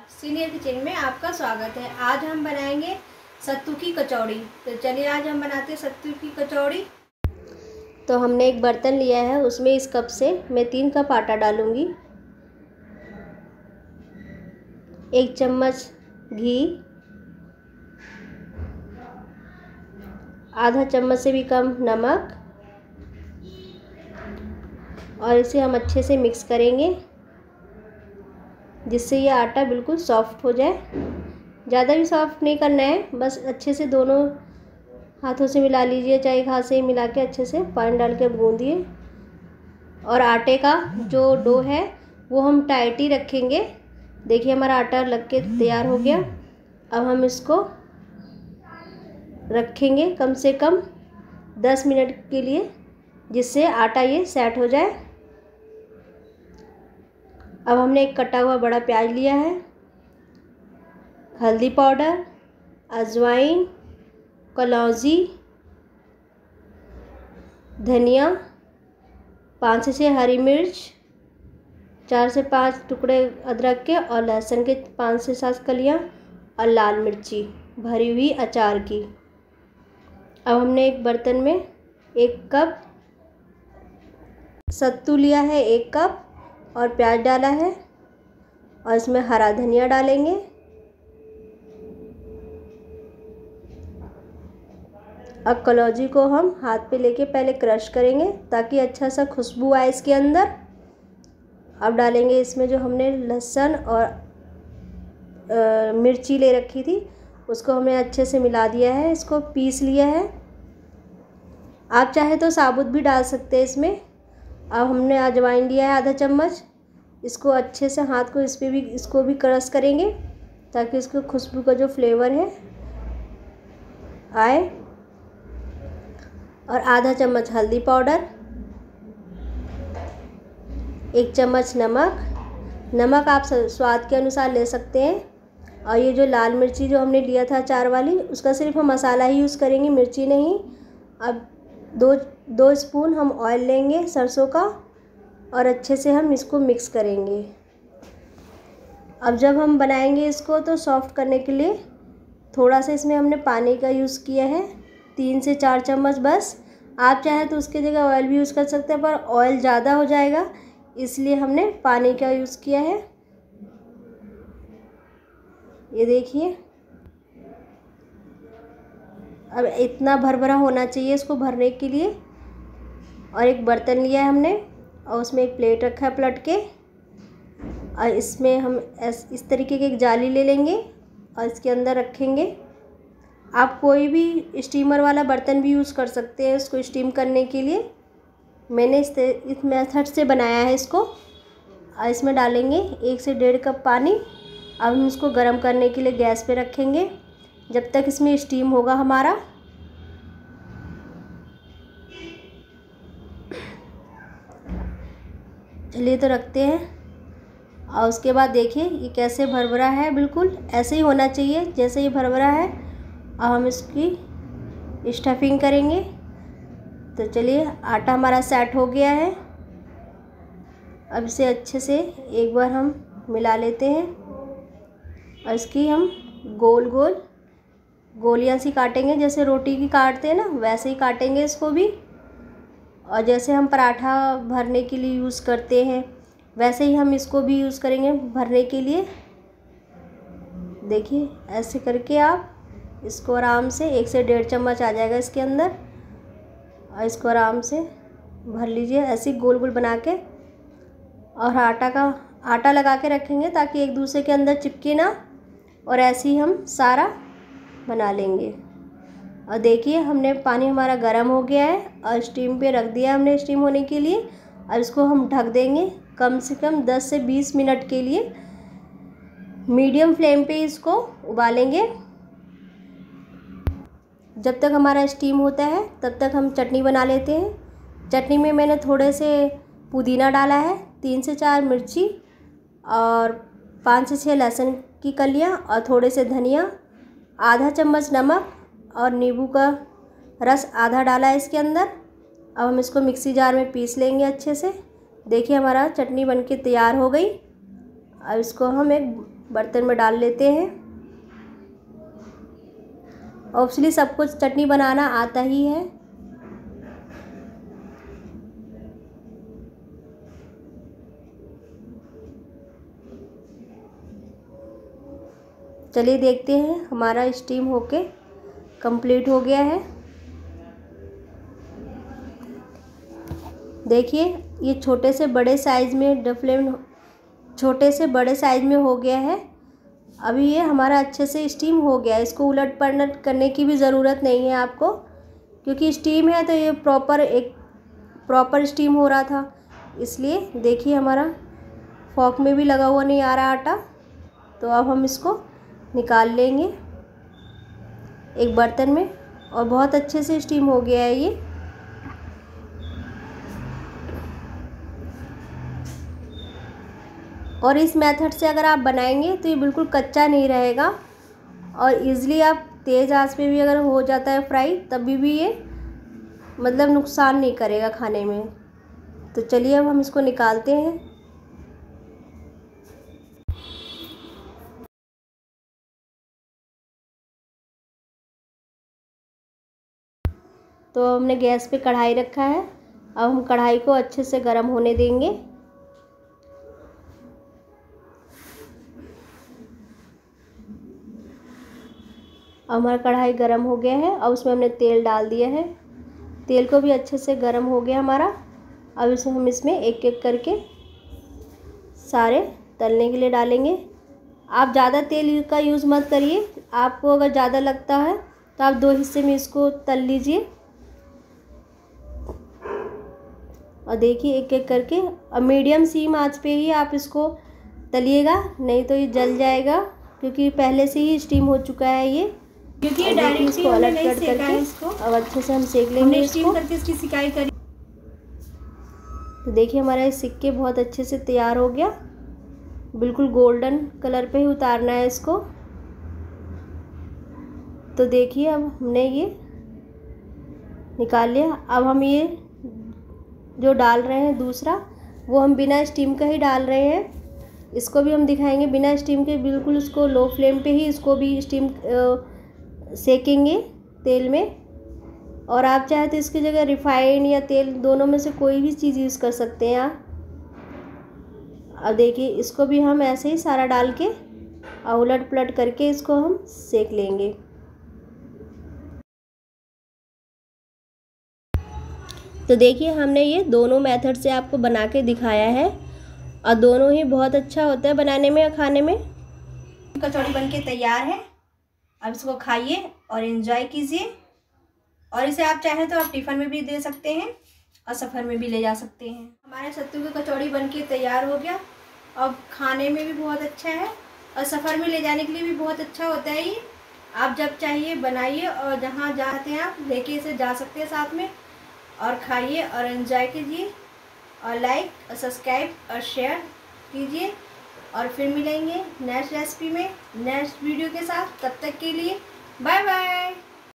Senior kitchen में आपका स्वागत है। आज हम बनाएंगे सत्तू की कचौड़ी। तो चलिए आज हम बनाते हैं सत्तू की कचौड़ी। तो हमने एक बर्तन लिया है, उसमें इस कप से मैं 3 कप आटा डालूंगी, 1 चम्मच घी, आधा चम्मच से भी कम नमक, और इसे हम अच्छे से मिक्स करेंगे जिससे ये आटा बिल्कुल सॉफ्ट हो जाए। ज़्यादा भी सॉफ्ट नहीं करना है, बस अच्छे से दोनों हाथों से मिला लीजिए, चाहे एक हाथ से ही मिला के अच्छे से पानी डाल के गूंदिए। और आटे का जो डो है वो हम टाइट ही रखेंगे। देखिए हमारा आटा लग के तैयार हो गया। अब हम इसको रखेंगे कम से कम 10 मिनट के लिए, जिससे आटा ये सेट हो जाए। अब हमने एक कटा हुआ बड़ा प्याज लिया है, हल्दी पाउडर, अजवाइन, कलौंजी, धनिया, 5 से 6 हरी मिर्च, 4 से 5 टुकड़े अदरक के, और लहसुन के 5 से 7 कलियां, और लाल मिर्ची भरी हुई अचार की। अब हमने एक बर्तन में 1 कप सत्तू लिया है, 1 कप, और प्याज डाला है, और इसमें हरा धनिया डालेंगे। अब कलौंजी को हम हाथ पे लेके पहले क्रश करेंगे ताकि अच्छा सा खुशबू आए इसके अंदर। अब डालेंगे इसमें जो हमने लहसुन और मिर्ची ले रखी थी, उसको हमने अच्छे से मिला दिया है, इसको पीस लिया है। आप चाहे तो साबुत भी डाल सकते हैं इसमें। अब हमने अजवाइन लिया है आधा चम्मच, इसको अच्छे से हाथ को इसको भी क्रश करेंगे ताकि इसको खुशबू का जो फ्लेवर है आए। और आधा चम्मच हल्दी पाउडर, 1 चम्मच नमक आप स्वाद के अनुसार ले सकते हैं। और ये जो लाल मिर्ची जो हमने लिया था अचार वाली, उसका सिर्फ हम मसाला ही यूज़ करेंगे, मिर्ची नहीं। अब 2 स्पून हम ऑयल लेंगे सरसों का, और अच्छे से हम इसको मिक्स करेंगे। अब जब हम बनाएंगे इसको तो सॉफ्ट करने के लिए थोड़ा सा इसमें हमने पानी का यूज़ किया है, 3 से 4 चम्मच बस। आप चाहें तो उसकी जगह ऑयल भी यूज़ कर सकते हैं, पर ऑयल ज़्यादा हो जाएगा इसलिए हमने पानी का यूज़ किया है। ये देखिए अब इतना भरभरा होना चाहिए इसको भरने के लिए। और एक बर्तन लिया है हमने, और उसमें एक प्लेट रखा है पलट के, और इसमें हम इस तरीके की एक जाली ले लेंगे और इसके अंदर रखेंगे। आप कोई भी स्टीमर वाला बर्तन भी यूज़ कर सकते हैं इसको स्टीम करने के लिए। मैंने इस मेथड से बनाया है इसको। और इसमें डालेंगे 1 से 1.5 कप पानी। अब हम इसको गर्म करने के लिए गैस पे रखेंगे जब तक इसमें स्टीम होगा हमारा। चलिए तो रखते हैं। और उसके बाद देखिए ये कैसे भरभरा है, बिल्कुल ऐसे ही होना चाहिए जैसे ये भरभरा है। अब हम इसकी स्टफिंग करेंगे। तो चलिए आटा हमारा सेट हो गया है। अब इसे अच्छे से एक बार हम मिला लेते हैं, और इसकी हम गोल गोल गोलियां सी काटेंगे, जैसे रोटी की काटते हैं ना वैसे ही काटेंगे इसको भी। और जैसे हम पराठा भरने के लिए यूज़ करते हैं वैसे ही हम इसको भी यूज़ करेंगे भरने के लिए। देखिए ऐसे करके आप इसको आराम से 1 से 1.5 चम्मच आ जाएगा इसके अंदर, और इसको आराम से भर लीजिए ऐसे ही गोल गोल बना के। और आटा लगा के रखेंगे ताकि एक दूसरे के अंदर चिपके ना, और ऐसे ही हम सारा बना लेंगे। और देखिए हमने पानी हमारा गर्म हो गया है और स्टीम पे रख दिया हमने स्टीम होने के लिए। और इसको हम ढक देंगे कम से कम 10 से 20 मिनट के लिए। मीडियम फ्लेम पे इसको उबालेंगे। जब तक हमारा स्टीम होता है तब तक हम चटनी बना लेते हैं। चटनी में मैंने थोड़े से पुदीना डाला है, 3 से 4 मिर्ची, और 5 से 6 लहसुन की कलियां, और थोड़े से धनिया, आधा चम्मच नमक, और नींबू का रस आधा डाला है इसके अंदर। अब हम इसको मिक्सी जार में पीस लेंगे अच्छे से। देखिए हमारा चटनी बनके तैयार हो गई। अब इसको हम एक बर्तन में डाल लेते हैं। ऑब्वियसली सबको चटनी बनाना आता ही है। चलिए देखते हैं, हमारा स्टीम होके कंप्लीट हो गया है। देखिए ये छोटे से बड़े साइज़ में छोटे से बड़े साइज़ में हो गया है। अभी ये हमारा अच्छे से स्टीम हो गया है। इसको उलट पलट करने की भी ज़रूरत नहीं है आपको, क्योंकि स्टीम है तो ये प्रॉपर स्टीम हो रहा था। इसलिए देखिए हमारा फॉक में भी लगा हुआ नहीं आ रहा आटा। तो अब हम इसको निकाल लेंगे एक बर्तन में, और बहुत अच्छे से स्टीम हो गया है ये। और इस मेथड से अगर आप बनाएंगे तो ये बिल्कुल कच्चा नहीं रहेगा, और इजीली आप तेज़ आंच पे भी अगर हो जाता है फ्राई तभी भी ये मतलब नुकसान नहीं करेगा खाने में। तो चलिए अब हम इसको निकालते हैं। तो हमने गैस पे कढ़ाई रखा है। अब हम कढ़ाई को अच्छे से गर्म होने देंगे। अब हमारा कढ़ाई गर्म हो गया है। अब उसमें हमने तेल डाल दिया है। तेल को भी अच्छे से गर्म हो गया हमारा। अब इसे हम इसमें एक एक करके सारे तलने के लिए डालेंगे। आप ज़्यादा तेल का यूज़ मत करिए। आपको अगर ज़्यादा लगता है तो आप 2 हिस्से में इसको तल लीजिए। और देखिए एक एक करके, अब मीडियम सीम आंच पे ही आप इसको तलिएगा, नहीं तो ये जल जाएगा, क्योंकि पहले से ही स्टीम हो चुका है ये। क्योंकि ये डायरेक्टली इसको अलग नहीं कट सेका है करके इसको। अब अच्छे से हम सेक लेंगे इसको। स्टीम करके इसकी सिकाई करी। तो देखिए हमारा ये सिक्के बहुत अच्छे से तैयार हो गया। बिल्कुल गोल्डन कलर पे ही उतारना है इसको। तो देखिए अब हमने ये निकाल लिया। अब हम ये जो डाल रहे हैं दूसरा, वो हम बिना स्टीम का ही डाल रहे हैं। इसको भी हम दिखाएंगे बिना स्टीम के, बिल्कुल उसको लो फ्लेम पे ही इसको भी स्टीम सेकेंगे तेल में। और आप चाहे तो इसकी जगह रिफाइंड या तेल, दोनों में से कोई भी चीज़ यूज़ कर सकते हैं आप। अब देखिए इसको भी हम ऐसे ही सारा डाल के और उलट पलट करके इसको हम सेक लेंगे। तो देखिए हमने ये दोनों मेथड से आपको बना के दिखाया है, और दोनों ही बहुत अच्छा होता है बनाने में या खाने में। कचौड़ी बनके तैयार है। अब इसको खाइए और एंजॉय कीजिए। और इसे आप चाहें तो आप टिफ़िन में भी दे सकते हैं और सफ़र में भी ले जा सकते हैं। हमारे सत्तू की कचौड़ी बनके तैयार हो गया। अब खाने में भी बहुत अच्छा है और सफ़र में ले जाने के लिए भी बहुत अच्छा होता है ये। आप जब चाहिए बनाइए और जहाँ जाते हैं आप लेके इसे जा सकते हैं साथ में, और खाइए और एंजॉय कीजिए। और लाइक और सब्सक्राइब और शेयर कीजिए। और फिर मिलेंगे नेक्स्ट रेसिपी में नेक्स्ट वीडियो के साथ। तब तक के लिए बाय बाय।